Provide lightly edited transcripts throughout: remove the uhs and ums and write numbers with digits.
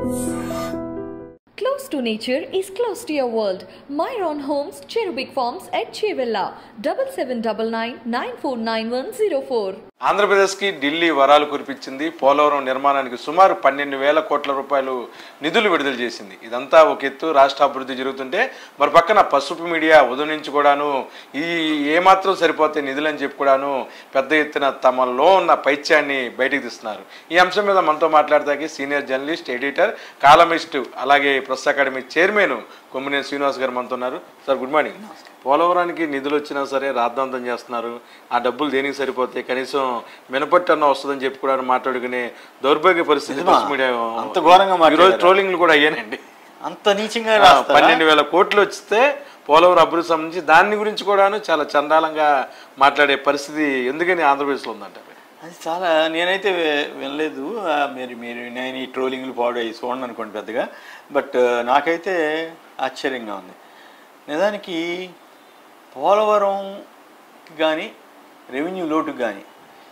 Close to nature is close to your world. Myron Homes, Cherubic Farms at Chevilla, 7799949104. ఆంధ్రప్రదేశ్కి ఢిల్లీ వరాలు కురిపించింది. పోలవరం నిర్మాణానికి సుమారు 12,000 కోట్ల రూపాయలు నిధులు విడుదల చేసింది. ఇదంతా ఒక ఎత్తు రాష్ట్ర అభివృద్ధి జరుగుతుంటే మరి పక్కన పసుపు మీడియా ఉదయం నుంచి కూడాను ఈ ఏమాత్రం సరిపోతే నిధులని చెప్పి కూడాను పెద్ద ఎత్తున తమలో ఉన్న పైత్యాన్ని బయటకు తీస్తున్నారు. ఈ అంశం మీద మనతో మాట్లాడతాకి సీనియర్ జర్నలిస్ట్, ఎడిటర్, కాలమిస్ట్, అలాగే press academy chairman Kommineni Srinivas గారు మనతో ఉన్నారు. Sir good morning. పోలవరానికి నిధులు వచ్చినా సరే రాద్ధాంతం చేస్తున్నారు. ఆ డబ్బులు దేనికి సరిపోతే కనీసం మినపట్టు అన్న వస్తుందని చెప్పి కూడా మాట్లాడుకునే దౌర్భాగ్య పరిస్థితి మీడియా అంత ఘోరంగా ఈరోజు ట్రోలింగ్లు కూడా అయ్యానండి. అంత నీచంగా 12,000 కోట్లు వస్తే పోలవరం అభివృద్ధి సంబంధించి దాని గురించి కూడాను చాలా చండాలంగా మాట్లాడే పరిస్థితి ఎందుకని ఆంధ్రప్రదేశ్లో ఉందంటారు? అది చాలా నేనైతే వినలేదు. మీరు నేను ఈ ట్రోలింగ్లు పాడు అయ్యి చూడండి అనుకోండి పెద్దగా. బట్ నాకైతే ఆశ్చర్యంగా ఉంది. నిజానికి పోలవరం కానీ రెవెన్యూ లోటుకు కానీ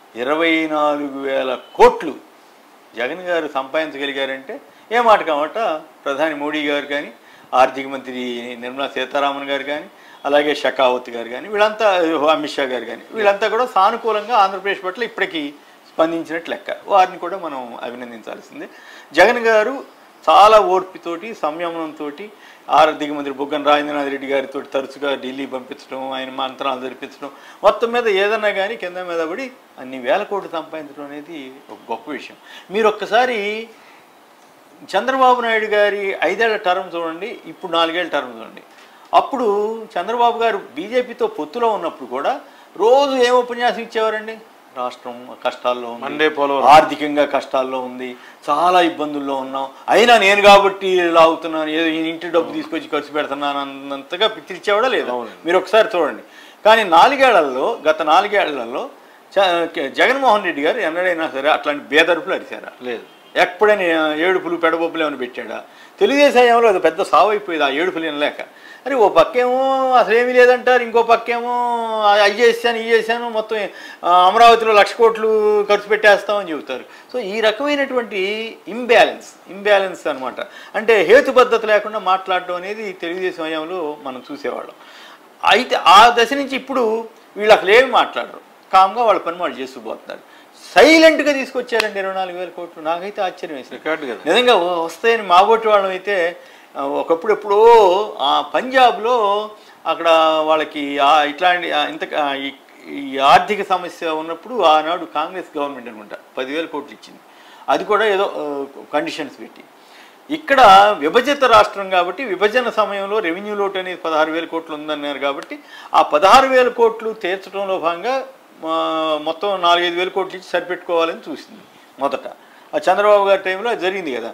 24,000 కోట్లు జగన్ గారు సంపాదించగలిగారంటే ఏ మాట కామాట ప్రధాని మోడీ గారు కానీ, ఆర్థిక మంత్రి నిర్మలా సీతారామన్ గారు కానీ, అలాగే షకావత్ గారు కానీ, వీళ్ళంతా అమిత్ షా గారు కానీ వీళ్ళంతా కూడా సానుకూలంగా ఆంధ్రప్రదేశ్ పట్ల ఇప్పటికీ స్పందించినట్టు లెక్క. వారిని కూడా మనం అభినందించాల్సిందే. జగన్ గారు చాలా ఓర్పుతోటి, సంయమనంతో ఆర్థిక మంత్రి బుగ్గన రాజేంద్రనాథ్ రెడ్డి గారితో తరచుగా ఢిల్లీ పంపించడం, ఆయన మంత్రాలు జరిపించడం, మొత్తం మీద ఏదన్నా కానీ కింద మీద పడి అన్ని వేల కోట్లు సంపాదించడం అనేది ఒక గొప్ప విషయం. మీరు ఒక్కసారి చంద్రబాబు నాయుడు గారి 5 ఏళ్ల టర్మ్ చూడండి, ఇప్పుడు 4 ఏళ్ల టర్మ్ చూడండి. అప్పుడు చంద్రబాబు గారు బీజేపీతో పొత్తులో ఉన్నప్పుడు కూడా రోజు ఏం ఉపన్యాసం ఇచ్చేవారండి? రాష్ట్రం కష్టాల్లో ఉంది, ఆర్థికంగా కష్టాల్లో ఉంది, చాలా ఇబ్బందుల్లో ఉన్నాం, అయినా నేను కాబట్టి లాగుతున్నాను, ఏదో ఇంటి డబ్బు తీసుకొచ్చి ఖర్చు పెడుతున్నాను అన్నంతగా పిచ్చిచ్చేవాడా లేదా? మీరు ఒకసారి చూడండి. కానీ 4 ఏళ్లలో, గత 4 ఏళ్లలో జగన్మోహన్ రెడ్డి గారు ఎన్నడైనా సరే అట్లాంటి బేదరుపులు అరిశారా? లేదు. ఎప్పుడైనా ఏడుపులు పెడబొప్పులు ఏమైనా పెట్టాడా? తెలుగుదేశం ఏమో అది పెద్ద సావు అయిపోయేది ఆ ఏడుపులు వినలేక. అరే ఓ పక్కేమో అసలేమీ లేదంటారు, ఇంకో పక్కేమో అవి చేశాను ఇవి చేశాను, మొత్తం అమరావతిలో 1,00,000 కోట్లు ఖర్చు పెట్టేస్తామని చెబుతారు. సో ఈ రకమైనటువంటి ఇంబ్యాలెన్స్ అనమాట. అంటే హేతుబద్ధత లేకుండా మాట్లాడడం అనేది తెలుగుదేశం హయాంలో మనం చూసేవాళ్ళం. అయితే ఆ దశ నుంచి ఇప్పుడు వీళ్ళు అసలు ఏమి మాట్లాడరు, కామ్గా వాళ్ళ పని వాళ్ళు చేస్తూ పోతున్నారు. సైలెంట్గా తీసుకొచ్చారండి 24,000 కోట్లు. నాకైతే ఆశ్చర్యం వేసింది. నిజంగా వస్తాయని మాబోటి వాళ్ళం అయితే ఒకప్పుడు ఎప్పుడో పంజాబ్లో అక్కడ వాళ్ళకి ఇట్లాంటి ఈ ఆర్థిక సమస్య ఉన్నప్పుడు ఆనాడు కాంగ్రెస్ గవర్నమెంట్ అనుకుంటా 10,000 కోట్లు ఇచ్చింది. అది కూడా ఏదో కండిషన్స్ పెట్టి. ఇక్కడ విభజిత రాష్ట్రం కాబట్టి విభజన సమయంలో రెవెన్యూ లోటు అనేది 16,000 కోట్లు ఉందన్నారు కాబట్టి ఆ 16,000 కోట్లు తీర్చడంలో భాగంగా మొత్తం 4-5 కోట్లు ఇచ్చి సరిపెట్టుకోవాలని చూసింది మొదట. ఆ చంద్రబాబు గారి టైంలో అది జరిగింది కదా.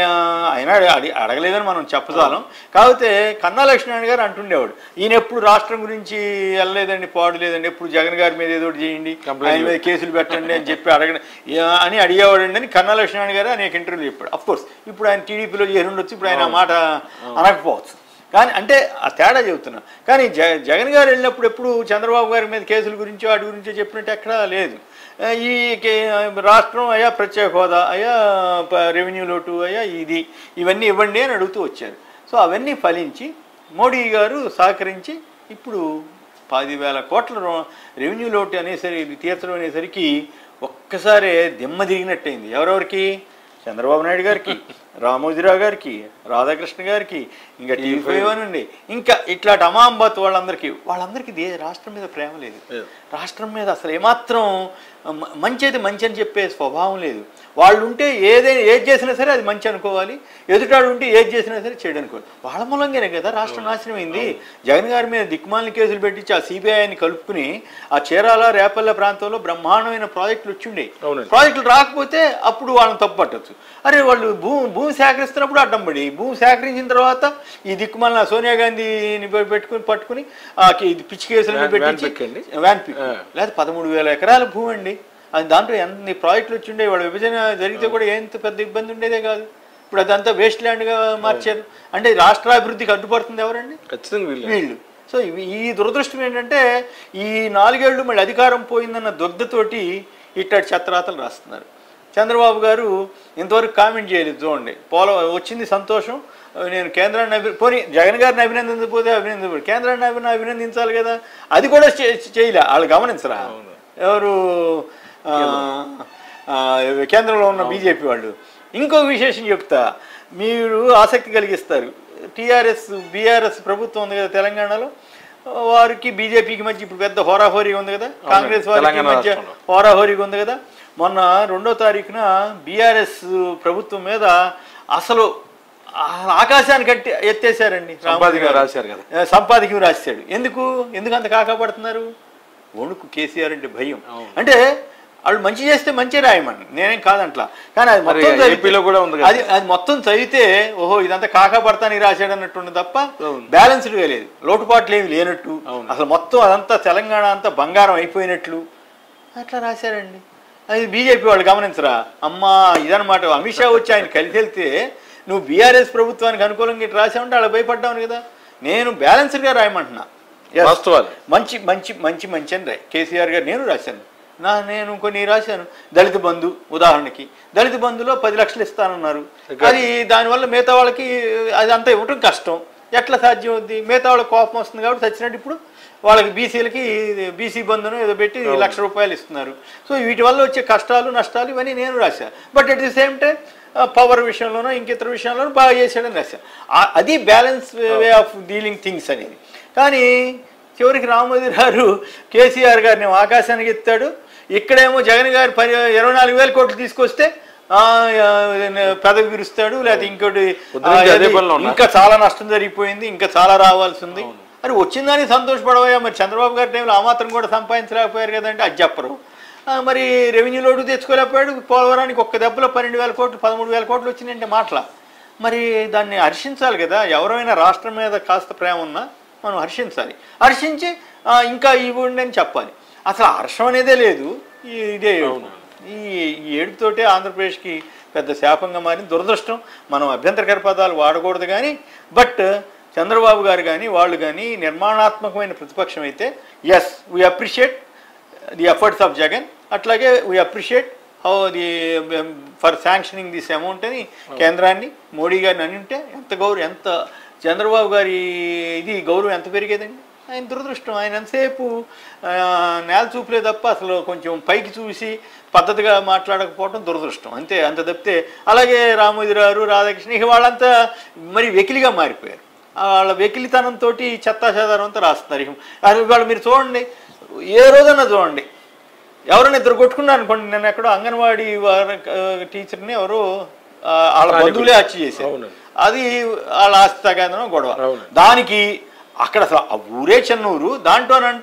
ఆయన అడగలేదని మనం చెప్పజాలం. కాకపోతే కన్నా లక్ష్మీనారాయణ గారు అంటుండేవాడు, ఈయన ఎప్పుడు రాష్ట్రం గురించి వెళ్ళలేదండి, పాడు లేదండి, ఎప్పుడు జగన్ గారి మీద ఏదో చేయండి, ఆయన మీద కేసులు పెట్టండి అని చెప్పి అని అడిగేవాడండి అని కన్నా లక్ష్మీనారాయణ గారు అనేక ఇంటర్వ్యూలు చెప్పాడు. అఫ్కోర్స్ ఇప్పుడు ఆయన టీడీపీలో చేరి ఉండొచ్చు, ఇప్పుడు ఆయన ఆ మాట అనకపోవచ్చు. కానీ అంటే ఆ తేడా చెబుతున్నా. కానీ జగన్ గారు వెళ్ళినప్పుడు ఎప్పుడు చంద్రబాబు గారి మీద కేసుల గురించి వాటి గురించో చెప్పినట్టు ఎక్కడా లేదు. ఈ రాష్ట్రం అయ్యా ప్రత్యేక హోదా, అయ్యా రెవెన్యూ లోటు, అయ్యా ఇవన్నీ ఇవ్వండి అని అడుగుతూ వచ్చారు. సో అవన్నీ ఫలించి మోడీ గారు సహకరించి ఇప్పుడు 10,000 కోట్ల రెవెన్యూ లోటు అనేసరికి తీర్చడం అనేసరికి ఒక్కసారి దిమ్మ తిరిగినట్టయింది. ఎవరెవరికి? చంద్రబాబు నాయుడు గారికి, రామోజీరావు గారికి, రాధాకృష్ణ గారికి, ఇంకా టీవీ నుండి ఇంకా ఇట్లాంటి అమాంబాత్ వాళ్ళందరికీ రాష్ట్రం మీద ప్రేమ లేదు. రాష్ట్రం మీద అసలు ఏమాత్రం మంచి అయితే మంచి అని చెప్పే స్వభావం లేదు. వాళ్ళు ఉంటే ఏది చేసినా సరే అది మంచి అనుకోవాలి, ఎదుటాడు ఉంటే ఏది చేసినా సరే చెడు అనుకోవాలి. వాళ్ళ మూలంగానే కదా రాష్ట్రం నాశనం అయింది. జగన్ గారి మీద దిక్కుమాలిన కేసులు పెట్టించి ఆ సిబిఐని కలుపుకుని ఆ చీరాల రేపల్లె ప్రాంతంలో బ్రహ్మాండమైన ప్రాజెక్టులు వచ్చిండే. ప్రాజెక్టులు రాకపోతే అప్పుడు వాళ్ళని తప్పు పట్టచ్చు. అరే వాళ్ళు భూమి సేకరిస్తున్నప్పుడు అడ్డం పడి, భూమి సేకరించిన తర్వాత ఈ దిక్కుమాలిన సోనియా గాంధీని పట్టుకుని పిచ్చి కేసులను పెట్టించి వ్యాన్ పిక్ లేదా 13,000 ఎకరాల భూమి అండి. అది దాంట్లో ఎన్ని ప్రాజెక్టులు వచ్చిండే. వాళ్ళ విభజన జరిగితే కూడా ఎంత పెద్ద ఇబ్బంది ఉండేదే కాదు. ఇప్పుడు అదంతా వేస్ట్ ల్యాండ్గా మార్చారు. అంటే రాష్ట్రాభివృద్ధికి అడ్డుపడుతుంది ఎవరండి? వీళ్ళు. సో ఈ దురదృష్టం ఏంటంటే ఈ 4 ఏళ్ళు మళ్ళీ అధికారం పోయిందన్న దుగ్ధతోటి ఇట్లాంటి చెత్తరాతలు రాస్తున్నారు. చంద్రబాబు గారు ఇంతవరకు కామెంట్ చేయలేదు. చూడండి, వచ్చింది సంతోషం, నేను కేంద్రాన్ని పోనీ జగన్ గారిని అభినందించకపోతే కేంద్రాన్ని అభినందించాలి కదా, అది కూడా చేయలే. వాళ్ళు గమనించరా ఎవరు కేంద్రంలో ఉన్న బీజేపీ వాళ్ళు. ఇంకొక విశేషం చెప్తా, మీరు ఆసక్తి కలిగిస్తారు. బీఆర్ఎస్ ప్రభుత్వం ఉంది కదా తెలంగాణలో, వారికి బీజేపీకి మధ్య ఇప్పుడు పెద్ద హోరాహోరీగా ఉంది కదా, కాంగ్రెస్ వారికి మధ్య హోరాహోరీగా ఉంది కదా. మొన్న 2వ తారీఖున బీఆర్ఎస్ ప్రభుత్వం మీద అసలు ఆకాశాన్ని ఎత్తేసారండి. సంపాదకీయం రాశాడు. ఎందుకు అంత కాకపడుతున్నారు? వణుకు కేసీఆర్ అంటే భయం. అంటే వాళ్ళు మంచి చేస్తే మంచి రాయమని నేనేం కాదంట్లా, కానీ అది మొత్తం అది మొత్తం చదివితే ఓహో ఇదంతా కాకపడతానికి రాశాడు అన్నట్టు తప్ప బ్యాలెన్స్డ్గా లేదు, లోటుపాట్లు ఏమి లేనట్టు, అసలు మొత్తం అదంతా తెలంగాణ అంతా బంగారం అయిపోయినట్లు అట్లా రాశారండి. అది బీజేపీ వాళ్ళు గమనించరా? అమ్మా ఇదనమాట. అమిత్ షా వచ్చి ఆయన కలిసి వెళ్తే నువ్వు బీఆర్ఎస్ ప్రభుత్వానికి అనుకూలంగా ఇట్లా రాసావంటే అలా భయపడ్డావు కదా. నేను బ్యాలెన్స్డ్గా రాయమంటున్నా, మంచి మంచి మంచి మంచి అని రాయి. కేసీఆర్ గారు నేను రాశాను, నేను కొన్ని రాశాను. దళిత బంధు ఉదాహరణకి, దళిత బంధులో 10 లక్షలు ఇస్తానన్నారు. అది దానివల్ల మిగతా వాళ్ళకి అది అంతా ఇవ్వటం కష్టం, ఎట్లా సాధ్యం అవుద్ది? మిగతా వాళ్ళకి కోపం వస్తుంది కాబట్టి చచ్చినట్టు ఇప్పుడు వాళ్ళకి బీసీలకి బీసీ బంధును ఏదో పెట్టి ₹1,00,000 ఇస్తున్నారు. సో వీటి వల్ల వచ్చే కష్టాలు నష్టాలు ఇవన్నీ నేను రాశాను. But at the same time power విషయంలోనో ఇంకితర విషయంలోనూ బాగా చేశాడని రాశాను. అది balance way of dealing things అనేది. కానీ చివరికి రామోజీ గారు కేసీఆర్ గారిని ఆకాశానికి ఎత్తాడు. ఇక్కడేమో జగన్ గారు 24,000 కోట్లు తీసుకొస్తే పెదవి విరుస్తాడు, లేకపోతే ఇంకోటి ఇంకా చాలా నష్టం జరిగిపోయింది, ఇంకా చాలా రావాల్సి ఉంది. అది వచ్చిందని సంతోషపడవయా? మరి చంద్రబాబు గారి టైంలో ఆ మాత్రం కూడా సంపాదించలేకపోయారు కదంటే అది చెప్పరు. మరి రెవెన్యూ లోటు తెచ్చుకోలేకపోయాడు. పోలవరానికి ఒక్క దెబ్బలో 12,000 కోట్లు 13,000 కోట్లు వచ్చినాయంటే మాటల. మరి దాన్ని హర్షించాలి కదా. ఎవరైనా రాష్ట్రం మీద కాస్త ప్రేమ ఉన్నా మనం హర్షించాలి. హర్షించి ఇంకా ఇవ్వండి అని చెప్పాలి. అసలు హర్షం అనేదే లేదు. ఇదే ఈ ఏడుపుతోటే ఆంధ్రప్రదేశ్కి పెద్ద శాపంగా మారింది. దురదృష్టం. మనం అభ్యంతరకర పదాలు వాడకూడదు. కానీ బట్ చంద్రబాబు గారు కానీ వాళ్ళు కానీ నిర్మాణాత్మకమైన ప్రతిపక్షం అయితే yes we appreciate the efforts of Jagan. అట్లాగే we appreciate how the for sanctioning this amount అని కేంద్రాన్ని మోడీ గారిని అని ఉంటే ఎంత చంద్రబాబు గారి ఇది గౌరవం ఎంత పెరిగేదండి. ఆయన దురదృష్టం. ఆయన ఎంతసేపు నేల చూపులే తప్ప అసలు కొంచెం పైకి చూసి పద్ధతిగా మాట్లాడకపోవడం దురదృష్టం అంతే. అంత తప్పితే అలాగే రామోజీ గారు రాధాకృష్ణ ఇక వాళ్ళంతా మరి వెకిలిగా మారిపోయారు. వాళ్ళ వెకిలితనంతో చెత్తాచెదారం అంతా రాస్తున్నారు. ఇవాళ మీరు చూడండి, ఏ రోజన్నా చూడండి, ఎవరైనా ఇద్దరు కొట్టుకున్నారు అనుకోండి. నేను ఎక్కడో అంగన్వాడీ టీచర్ని ఎవరో వాళ్ళ బంధువులే హత్య చేశారు. అది వాళ్ళ ఆస్తి తగాదనో గొడవ. దానికి అక్కడ అసలు ఆ ఊరే చెన్నూరు. దాంట్లోనంట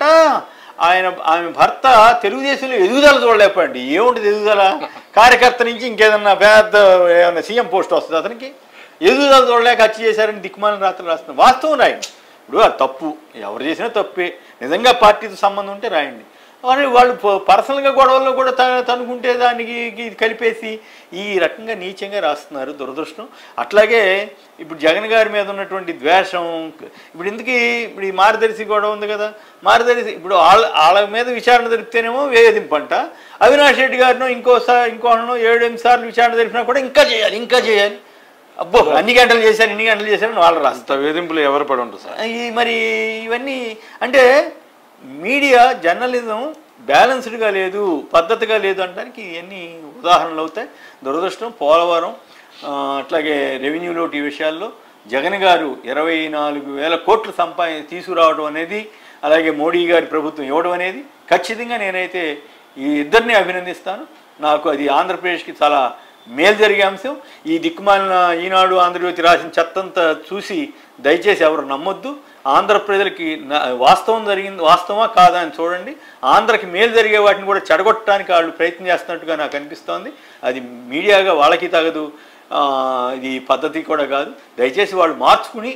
ఆమె భర్త తెలుగుదేశంలో ఎదుగుదల చూడలేకపోండి. ఏముంటుంది ఎదుగుదల? కార్యకర్త నుంచి ఇంకేదన్నా పెద్ద ఏమన్నా సీఎం పోస్ట్ వస్తుంది అతనికి. ఎదుగుదల చూడలేక హత్య చేశారని దిక్కుమాలిన రాత్రులు రాస్తున్నారు. వాస్తవం రాయండి. ఇప్పుడు అది తప్పు, ఎవరు చేసినా తప్పే. నిజంగా పార్టీతో సంబంధం ఉంటే రాయండి. వాళ్ళు పర్సనల్గా గొడవల్లో కూడా తనుకుంటే దానికి కలిపేసి ఈ రకంగా నీచంగా రాస్తున్నారు. దురదృష్టం. అట్లాగే ఇప్పుడు జగన్ గారి మీద ఉన్నటువంటి ద్వేషం ఇప్పుడు ఇప్పుడు ఈ మార్గదర్శి గొడవ ఉంది కదా. మార్గదర్శి ఇప్పుడు వాళ్ళ మీద విచారణ జరిపితేనేమో వేధింపంట. అవినాష్ రెడ్డి గారినో ఇంకోనో 7-8 సార్లు విచారణ జరిపినా కూడా ఇంకా చేయాలి. అబ్బో అన్ని గంటలు చేశారని వాళ్ళు రాస్తారు. వేధింపులు ఎవరు పడి ఉంటుంది సార్. మరి ఇవన్నీ అంటే మీడియా జర్నలిజం బ్యాలెన్స్డ్గా లేదు, పద్ధతిగా లేదు అనడానికి ఇవన్నీ ఉదాహరణలు అవుతాయి. దురదృష్టం. పోలవరం అట్లాగే రెవెన్యూ లోటు ఈ విషయాల్లో జగన్ గారు 24,000 కోట్లు తీసుకురావడం అనేది, అలాగే మోడీ గారి ప్రభుత్వం ఇవ్వడం అనేది ఖచ్చితంగా నేనైతే ఈ ఇద్దరిని అభినందిస్తాను. నాకు అది ఆంధ్రప్రదేశ్కి చాలా మేలు జరిగే అంశం. ఈ దిక్కుమాలిన ఈనాడు ఆంధ్రజ్యోతి రాసిన చెత్తంతా చూసి దయచేసి ఎవరు నమ్మొద్దు. ఆంధ్ర ప్రజలకి వాస్తవమా కాదా అని చూడండి. ఆంధ్రకి మేలు జరిగే వాటిని కూడా చెడగొట్టడానికి వాళ్ళు ప్రయత్నం చేస్తున్నట్టుగా నాకు అనిపిస్తోంది. అది మీడియాగా వాళ్ళకి తగదు, ఇది పద్ధతి కూడా కాదు. దయచేసి వాళ్ళు మార్చుకుని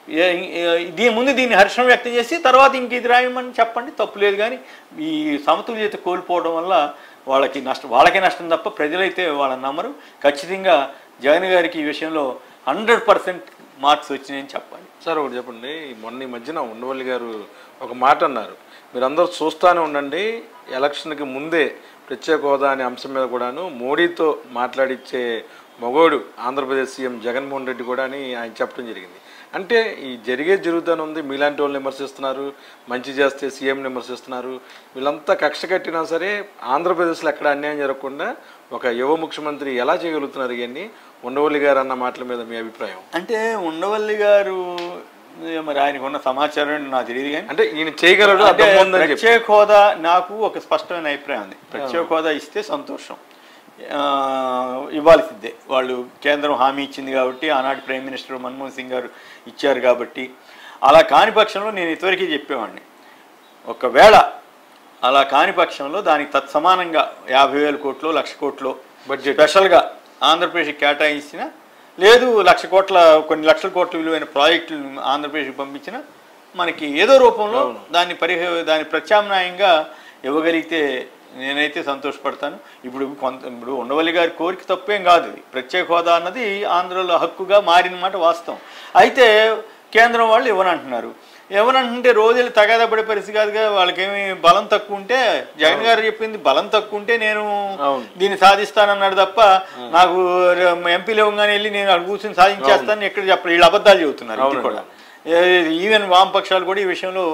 దీన్ని హర్షం వ్యక్తం చేసి తర్వాత ఇంక ఇది రాయమని చెప్పండి, తప్పులేదు. కానీ ఈ సమతుల్యత కోల్పోవడం వల్ల వాళ్ళకే నష్టం తప్ప ప్రజలైతే వాళ్ళని నమ్మరు. ఖచ్చితంగా జగన్ గారికి ఈ విషయంలో 100% మార్క్స్ వచ్చినాయని చెప్పాలి. సార్ ఒకటి చెప్పండి, మొన్న ఈ మధ్యన ఉండవల్లి గారు ఒక మాట అన్నారు, మీరందరూ చూస్తూనే ఉండండి, ఎలక్షన్కి ముందే ప్రత్యేక హోదా అనే అంశం మీద కూడాను మోడీతో మాట్లాడిచ్చే మగోడు ఆంధ్రప్రదేశ్ సీఎం జగన్మోహన్ రెడ్డి కూడా అని ఆయన చెప్పడం జరిగింది. అంటే ఈ జరుగుతూనే ఉంది. మీలాంటి వాళ్ళని విమర్శిస్తున్నారు, మంచి చేస్తే సీఎంని విమర్శిస్తున్నారు. వీళ్ళంతా కక్ష కట్టినా సరే ఆంధ్రప్రదేశ్లో ఎక్కడ అన్యాయం జరగకుండా ఒక యువ ముఖ్యమంత్రి ఎలా చేయగలుగుతున్నారు? ఇవన్నీ ఉండవల్లి గారు అన్న మాటల మీద మీ అభిప్రాయం? అంటే ఉండవల్లి గారు మరి ఆయనకు ఉన్న సమాచారం నాకు తెలియదు, కానీ అంటే ఈయన చేయగలడు. ప్రత్యేక హోదా నాకు ఒక స్పష్టమైన అభిప్రాయం ఉంది. ప్రత్యేక హోదా ఇస్తే సంతోషం, ఇవ్వాల్సిందే. వాళ్ళు కేంద్రం హామీ ఇచ్చింది కాబట్టి, ఆనాటి ప్రైమ్ మినిస్టర్ మన్మోహన్ సింగ్ గారు ఇచ్చారు కాబట్టి. అలా కాని పక్షంలో నేను ఇంతవరకు చెప్పేవాడిని, ఒకవేళ అలా కాని పక్షంలో దానికి తత్సమానంగా 50,000 కోట్లు 1,00,000 కోట్లు బడ్జెట్ స్పెషల్గా ఆంధ్రప్రదేశ్కి కేటాయించిన, లేదు 1,00,000 కోట్ల కొన్ని లక్షల కోట్ల విలువైన ప్రాజెక్టులు ఆంధ్రప్రదేశ్కి పంపించిన, మనకి ఏదో రూపంలో దాని ప్రత్యామ్నాయంగా ఇవ్వగలిగితే నేనైతే సంతోషపడతాను. ఇప్పుడు ఉండవల్లి గారి కోరిక తప్పేం కాదు. ప్రత్యేక హోదా అన్నది ఆంధ్రలో హక్కుగా మారిన మాట వాస్తవం. అయితే కేంద్రం వాళ్ళు ఇవ్వనంటున్నారు. ఏమనంటే రోజులు తగాదా పడే పరిస్థితి కాదుగా. వాళ్ళకేమి బలం తక్కువ ఉంటే, జగన్ గారు చెప్పింది బలం తక్కువ ఉంటే నేను దీన్ని సాధిస్తానన్నాడు తప్ప, నాకు ఎంపీలు ఇవ్వగానే వెళ్ళి నేను అక్కడ కూర్చొని సాధించేస్తాను ఎక్కడ చెప్పలేదు. వీళ్ళు అబద్ధాలు చెబుతున్నారు. ఇది కూడా ఈవెన్ వామపక్షాలు కూడా ఈ విషయంలో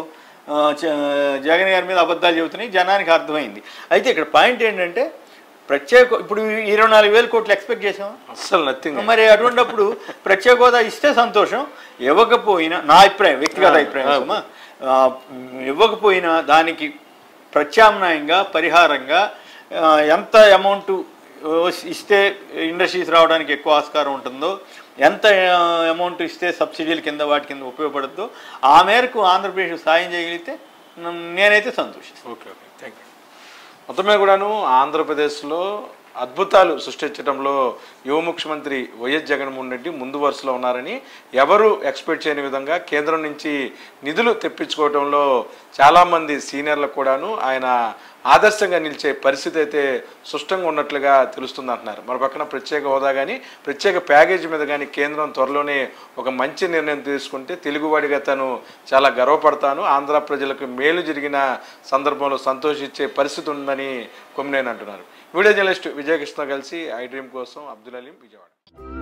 జగన్ గారి మీద అబద్ధాలు చెబుతున్నాయి, జనానికి అర్థమైంది. అయితే ఇక్కడ పాయింట్ ఏంటంటే, ఇప్పుడు 24,000 కోట్లు ఎక్స్పెక్ట్ చేసాం అసలు నథింగ్. మరి అటువంటిప్పుడు ప్రత్యేక హోదా ఇస్తే సంతోషం, ఇవ్వకపోయినా నా అభిప్రాయం, వ్యక్తిగత అభిప్రాయం, ఇవ్వకపోయినా దానికి ప్రత్యామ్నాయంగా పరిహారంగా ఎంత అమౌంట్ ఇస్తే ఇండస్ట్రీస్ రావడానికి ఎక్కువ ఆస్కారం ఉంటుందో, ఎంత అమౌంట్ ఇస్తే సబ్సిడీల కింద వాటి కింద ఉపయోగపడుతుందో ఆ మేరకు ఆంధ్రప్రదేశ్ సాయం చేయగలిగితే నేనైతే సంతోషిస్తాను. Okay, thank you. మొత్తం మీద కూడాను ఆంధ్రప్రదేశ్లో అద్భుతాలు సృష్టించడంలో యువ ముఖ్యమంత్రి వైఎస్ జగన్మోహన్ రెడ్డి ముందు వరుసలో ఉన్నారని, ఎవరు ఎక్స్పెక్ట్ చేయని విధంగా కేంద్రం నుంచి నిధులు తెప్పించుకోవడంలో చాలామంది సీనియర్లకు కూడాను ఆయన ఆదర్శంగా నిలిచే పరిస్థితి అయితే స్పష్టంగా ఉన్నట్లుగా తెలుస్తుంది అంటున్నారు. మరి పక్కన ప్రత్యేక హోదా కానీ ప్రత్యేక ప్యాకేజీ మీద కానీ కేంద్రం త్వరలోనే ఒక మంచి నిర్ణయం తీసుకుంటే తెలుగువాడిగా తను చాలా గర్వపడతాను, ఆంధ్ర ప్రజలకు మేలు జరిగిన సందర్భంలో సంతోషించే పరిస్థితి ఉందని కొమ్మినేని అంటున్నారు. వీడియో జర్నలిస్ట్ విజయకృష్ణ కలిసి iDream కోసం అబ్దుల్ అలీం, విజయవాడ.